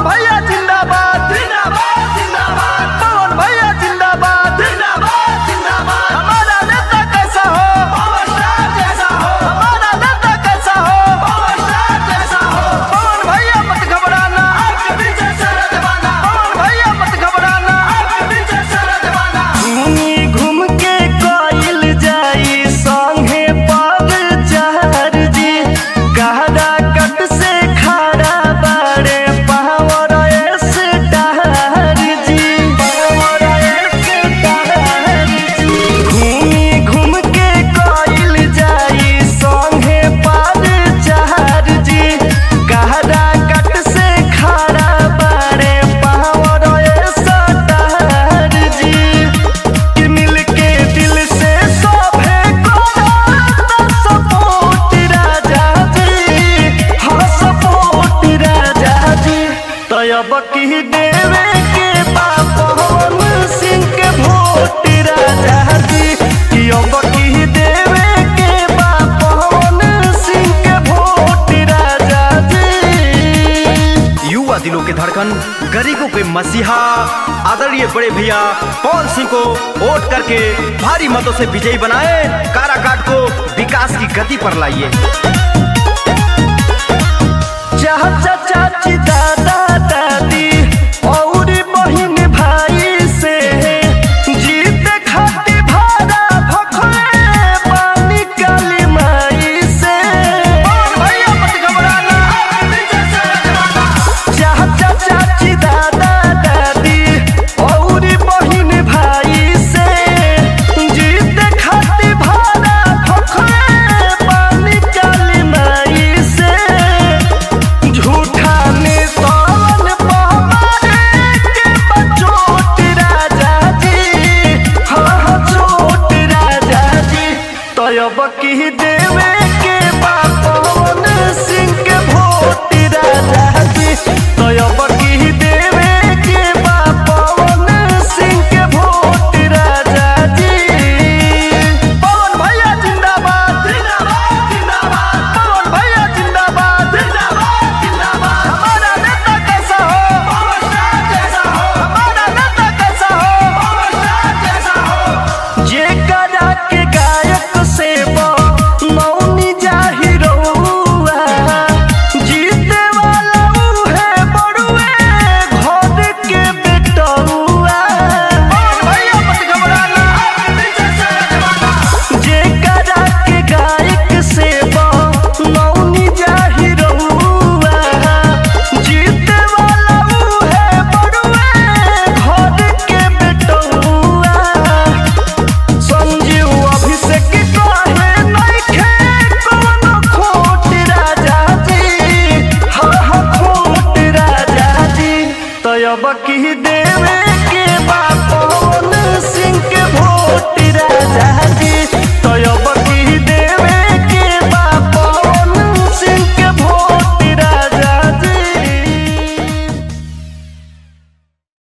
भैया जिंदाबाद जिंदाबाद जिंदाबाद, पवन भैया जिंदाबाद जिंदाबाद जिंदाबाद। हमारा नेता कैसा हो पावर स्टार जैसा हो, हमारा नेता कैसा हो पावर स्टार जैसा हो। पवन भैया मत घबराना, आपके पीछे सारा जमाना, पवन भैया मत घबराना, आपके पीछे सारा जमाना। घूम के कोइल जाई संगे पाग चार जी, गहरा कट से खड़ा बड़े power star ji, power star ji. घूम के कोइल जाई संगे पाग चार जी, गहरा कट से खड़ा बड़े पावर स्टार जी। कि मिल के दिल से सभे करता सपोर्ट राजा जी, हाँ सपोर्ट राजा जी। तब की देवे के पवन सिंह के वोट राजा जी, कि अब की देवे के पवन सिंह के वोट राजा जी। युवा दिलों के धड़कन, गरीबों के मसीहा आदरणीय बड़े भैया पवन सिंह को वोट करके भारी मतों से विजयी बनाए, काराकाट को विकास की गति पर लाइए। चाचा चाची दादा दादी और बहिन भाई से जीते खातिर भाड़ा भखले पानी काली माई से। भैया मत घबराना, चाचा चाची दादा दादी और बहिन भाई से जीते खातिर भाड़ा भखले पानी काली माई से। झूठा नेतावन पहमारे के बचोट राजा जी, हाँ हाँ चोट राजा जी। तब की देवे के पवन सिंह के वोट राजा जी, तब की देवे के पवन सिंह के वोट राजा जी। पवन भैया जिंदाबाद जिंदाबाद जिंदाबाद, पवन भैया जिंदाबाद जिंदाबाद जिंदाबाद। हमारा नेता कैसा हो पावर स्टार जैसा हो, हमारा नेता कैसा हो पावर स्टार जैसा हो। जे करा के गायक से मौनी जाहिरौआ, जीते वाला उहे बड़ुए घर के बेटौआ। भैया मत घबराना, आपके पीछे सारा जमाना। जे करा के गायक से मौनी जाहिरौआ, जीते वाला उहे बड़ुए घर के बेटौआ। संजीव अभिषेक कहे नइखे कोनो खोट राजा जी, हाँ हाँ खोट राजा जी। तब की देवे के पवन सिंह के वोट राजा जी, तब